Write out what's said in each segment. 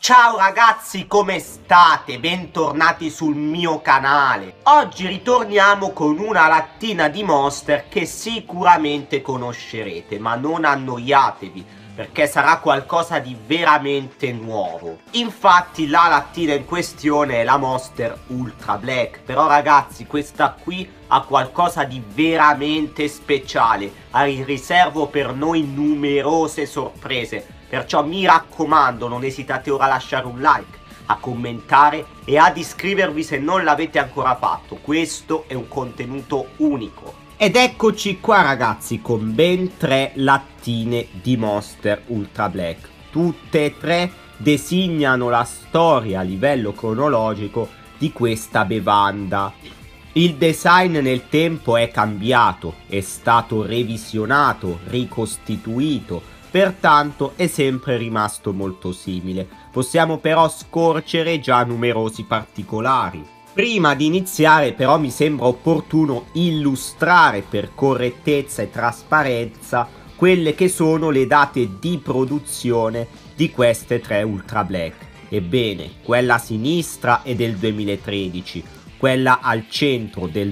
Ciao ragazzi, come state? Bentornati sul mio canale. Oggi ritorniamo con una lattina di Monster che sicuramente conoscerete, ma non annoiatevi, perché sarà qualcosa di veramente nuovo. Infatti la lattina in questione è la Monster Ultra Black, però ragazzi questa qui ha qualcosa di veramente speciale, ha in riservo per noi numerose sorprese. Perciò mi raccomando, non esitate ora a lasciare un like, a commentare e ad iscrivervi se non l'avete ancora fatto. Questo è un contenuto unico. Ed eccoci qua ragazzi con ben 3 lattine di Monster Ultra Black. Tutte e 3 designano la storia a livello cronologico di questa bevanda. Il design nel tempo è cambiato, è stato revisionato, ricostituito. Pertanto è sempre rimasto molto simile. Possiamo però scorgere già numerosi particolari. Prima di iniziare però mi sembra opportuno illustrare per correttezza e trasparenza quelle che sono le date di produzione di queste 3 Ultra Black. Ebbene, quella a sinistra è del 2013, quella al centro del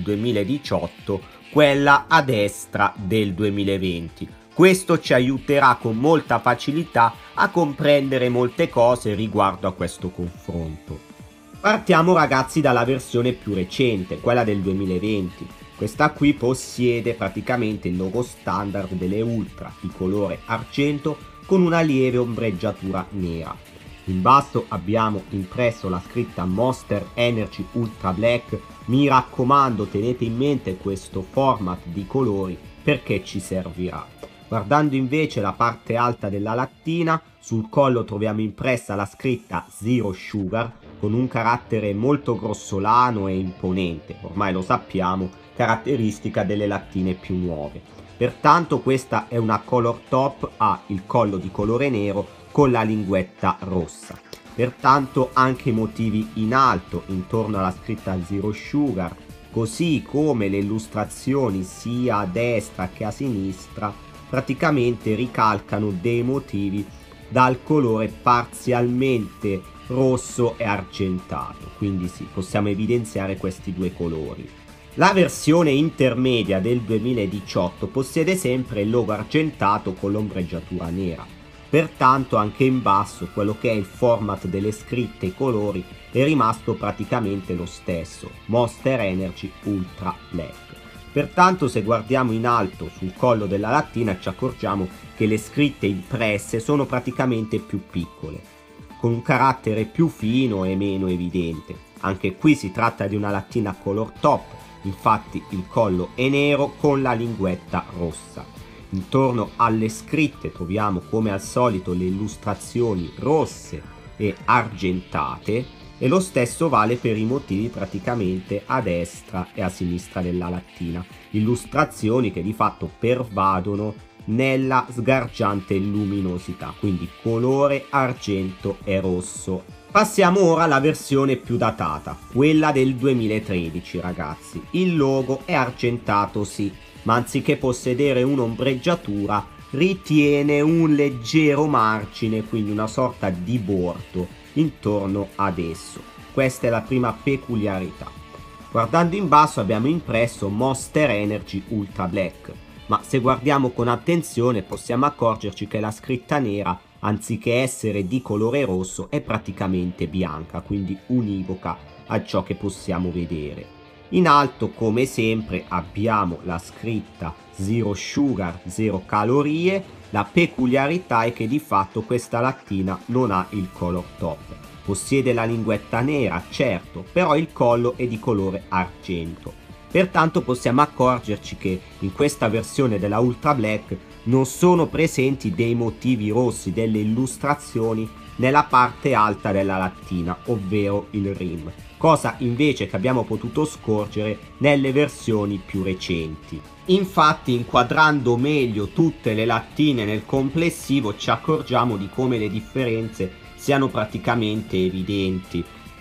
2018, quella a destra del 2020. Questo ci aiuterà con molta facilità a comprendere molte cose riguardo a questo confronto. Partiamo ragazzi dalla versione più recente, quella del 2020. Questa qui possiede praticamente il logo standard delle Ultra di colore argento con una lieve ombreggiatura nera. In basso abbiamo impresso la scritta Monster Energy Ultra Black. Mi raccomando, tenete in mente questo format di colori perché ci servirà. Guardando invece la parte alta della lattina, sul collo troviamo impressa la scritta Zero Sugar con un carattere molto grossolano e imponente, ormai lo sappiamo, caratteristica delle lattine più nuove. Pertanto questa è una color top, ha il collo di colore nero con la linguetta rossa. Pertanto anche i motivi in alto intorno alla scritta Zero Sugar, così come le illustrazioni sia a destra che a sinistra, praticamente ricalcano dei motivi dal colore parzialmente rosso e argentato, quindi sì, possiamo evidenziare questi due colori. La versione intermedia del 2018 possiede sempre il logo argentato con l'ombreggiatura nera, pertanto anche in basso quello che è il format delle scritte e i colori è rimasto praticamente lo stesso, Monster Energy Ultra Black. Pertanto se guardiamo in alto sul collo della lattina ci accorgiamo che le scritte impresse sono praticamente più piccole, con un carattere più fino e meno evidente. Anche qui si tratta di una lattina color top, infatti il collo è nero con la linguetta rossa. Intorno alle scritte troviamo come al solito le illustrazioni rosse e argentate, e lo stesso vale per i motivi praticamente a destra e a sinistra della lattina, illustrazioni che di fatto pervadono nella sgargiante luminosità, quindi colore argento e rosso. Passiamo ora alla versione più datata, quella del 2013 ragazzi. Il logo è argentato sì, ma anziché possedere un'ombreggiatura ritiene un leggero margine, quindi una sorta di bordo intorno ad esso. Questa è la prima peculiarità. Guardando in basso abbiamo impresso Monster Energy Ultra Black, ma se guardiamo con attenzione possiamo accorgerci che la scritta nera, anziché essere di colore rosso, è praticamente bianca, quindi univoca a ciò che possiamo vedere. In alto come sempre abbiamo la scritta Zero Sugar, 0 calorie. La peculiarità è che di fatto questa lattina non ha il color top. Possiede la linguetta nera, certo, però il collo è di colore argento. Pertanto possiamo accorgerci che in questa versione della Ultra Black non sono presenti dei motivi rossi, delle illustrazioni nella parte alta della lattina, ovvero il rim, cosa invece che abbiamo potuto scorgere nelle versioni più recenti. Infatti, inquadrando meglio tutte le lattine nel complessivo ci accorgiamo di come le differenze siano praticamente evidenti.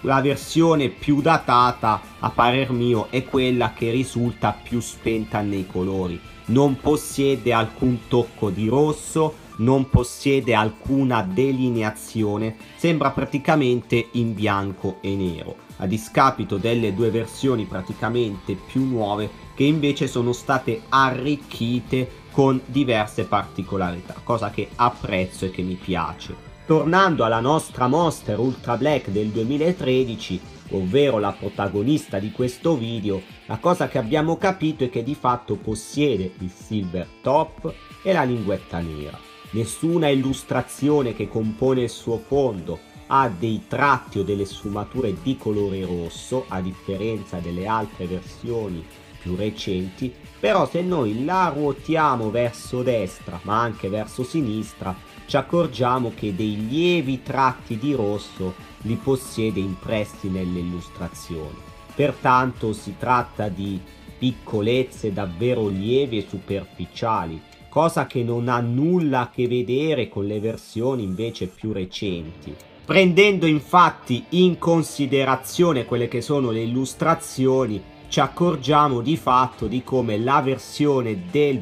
la versione più datata a parer mio è quella che risulta più spenta nei colori, non possiede alcun tocco di rosso, non possiede alcuna delineazione, sembra praticamente in bianco e nero, a discapito delle due versioni praticamente più nuove che invece sono state arricchite con diverse particolarità, cosa che apprezzo e che mi piace. Tornando alla nostra Monster Ultra Black del 2013, ovvero la protagonista di questo video, la cosa che abbiamo capito è che di fatto possiede il silver top e la linguetta nera. Nessuna illustrazione che compone il suo fondo ha dei tratti o delle sfumature di colore rosso, a differenza delle altre versioni più recenti, però se noi la ruotiamo verso destra ma anche verso sinistra ci accorgiamo che dei lievi tratti di rosso li possiede impressi nelle illustrazioni. Pertanto si tratta di piccolezze davvero lievi e superficiali, cosa che non ha nulla a che vedere con le versioni invece più recenti. Prendendo infatti in considerazione quelle che sono le illustrazioni, ci accorgiamo di fatto di come la versione del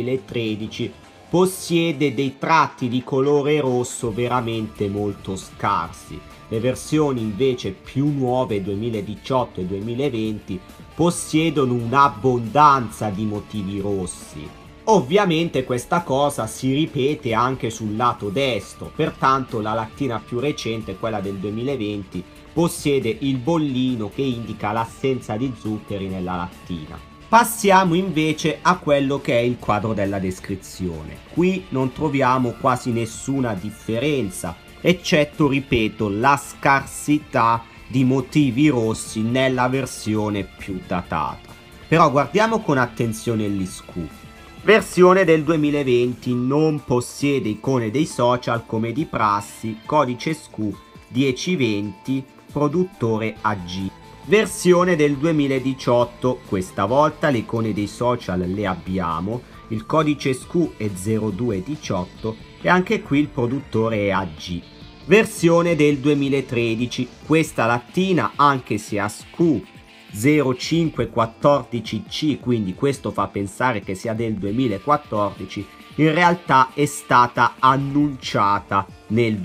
2013 possiede dei tratti di colore rosso veramente molto scarsi. Le versioni invece più nuove 2018 e 2020 possiedono un'abbondanza di motivi rossi. Ovviamente questa cosa si ripete anche sul lato destro, pertanto la lattina più recente, quella del 2020, possiede il bollino che indica l'assenza di zuccheri nella lattina. Passiamo invece a quello che è il quadro della descrizione. Qui non troviamo quasi nessuna differenza, eccetto, ripeto, la scarsità di motivi rossi nella versione più datata. Però guardiamo con attenzione l'ISQ. Versione del 2020, non possiede icone dei social come di prassi, codice SKU 1020, produttore AG. Versione del 2018, questa volta le icone dei social le abbiamo, il codice SKU è 0218 e anche qui il produttore è AG. Versione del 2013, questa lattina anche se ha SKU 0514C, quindi questo fa pensare che sia del 2014, in realtà è stata annunciata nel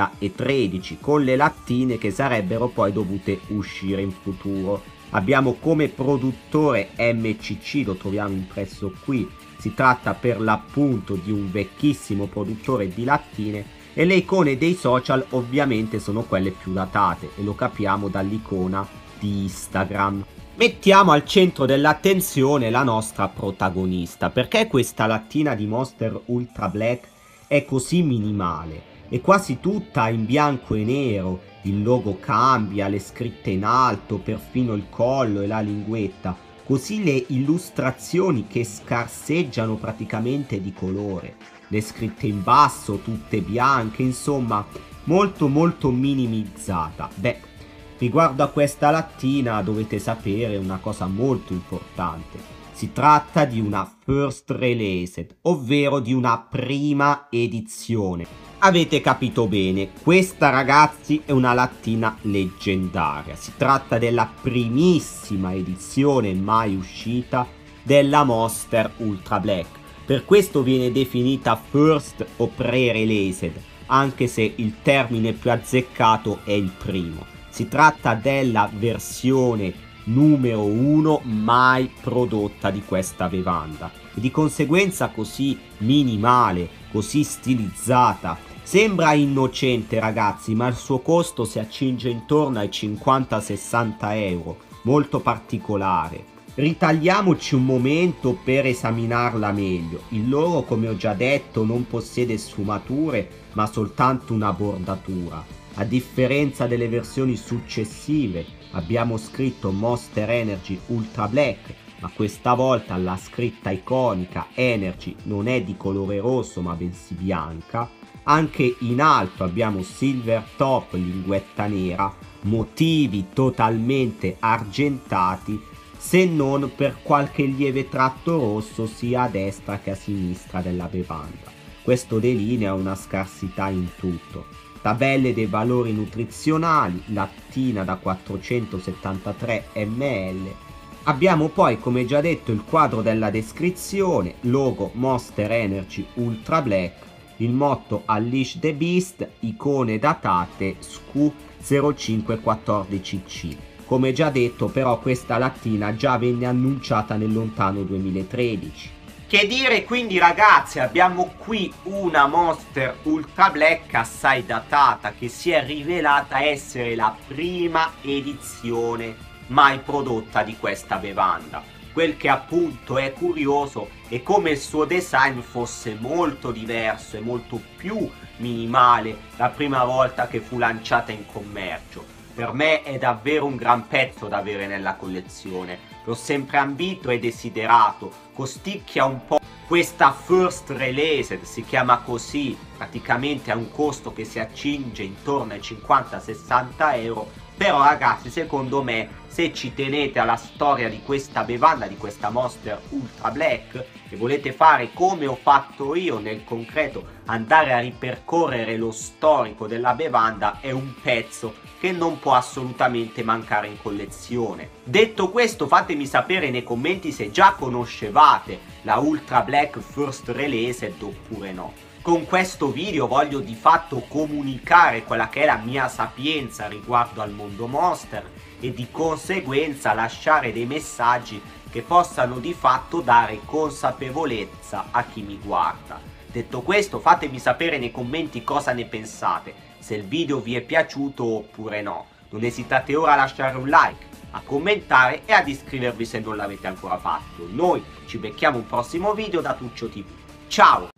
2013 con le lattine che sarebbero poi dovute uscire in futuro. Abbiamo come produttore MCC, lo troviamo impresso qui, si tratta per l'appunto di un vecchissimo produttore di lattine, e le icone dei social ovviamente sono quelle più datate e lo capiamo dall'icona di Instagram. Mettiamo al centro dell'attenzione la nostra protagonista. Perché questa lattina di Monster Ultra Black è così minimale? È quasi tutta in bianco e nero, il logo cambia, le scritte in alto, perfino il collo e la linguetta, così le illustrazioni che scarseggiano praticamente di colore, le scritte in basso tutte bianche, insomma molto minimizzata. Beh, riguardo a questa lattina dovete sapere una cosa molto importante. Si tratta di una first released, ovvero di una prima edizione. Avete capito bene, questa ragazzi è una lattina leggendaria. Si tratta della primissima edizione mai uscita della Monster Ultra Black. Per questo viene definita first o pre-released, anche se il termine più azzeccato è il primo. Si tratta della versione numero 1 mai prodotta di questa bevanda e di conseguenza così minimale, così stilizzata. Sembra innocente ragazzi, ma il suo costo si accinge intorno ai 50-60 euro, molto particolare. Ritagliamoci un momento per esaminarla meglio. Il logo, come ho già detto, non possiede sfumature ma soltanto una bordatura. A differenza delle versioni successive abbiamo scritto Monster Energy Ultra Black, ma questa volta la scritta iconica Energy non è di colore rosso ma bensì bianca. Anche in alto abbiamo Silver Top, linguetta nera, motivi totalmente argentati, se non per qualche lieve tratto rosso sia a destra che a sinistra della bevanda. Questo delinea una scarsità in tutto. tabelle dei valori nutrizionali, lattina da 473 ml. Abbiamo poi, come già detto, il quadro della descrizione, logo Monster Energy Ultra Black, il motto Unleash the Beast, icone datate SKU 0514C. Come già detto, però, questa lattina già venne annunciata nel lontano 2013. Che dire, quindi, ragazzi, abbiamo qui una Monster Ultra Black assai datata, che si è rivelata essere la prima edizione mai prodotta di questa bevanda. Quel che appunto è curioso è come il suo design fosse molto diverso e molto più minimale la prima volta che fu lanciata in commercio. Per me è davvero un gran pezzo da avere nella collezione, l'ho sempre ambito e desiderato, costicchia un po' questa first release, si chiama così, praticamente a un costo che si accinge intorno ai 50-60 euro. Però ragazzi, secondo me, se ci tenete alla storia di questa bevanda, di questa Monster Ultra Black, e volete fare come ho fatto io nel concreto, andare a ripercorrere lo storico della bevanda, è un pezzo che non può assolutamente mancare in collezione. Detto questo, fatemi sapere nei commenti se già conoscevate la Ultra Black First Release oppure no. Con questo video voglio di fatto comunicare quella che è la mia sapienza riguardo al mondo Monster e di conseguenza lasciare dei messaggi che possano di fatto dare consapevolezza a chi mi guarda. Detto questo, fatemi sapere nei commenti cosa ne pensate, se il video vi è piaciuto oppure no. Non esitate ora a lasciare un like, a commentare e ad iscrivervi se non l'avete ancora fatto. Noi ci becchiamo un prossimo video da Tuccio TV. Ciao!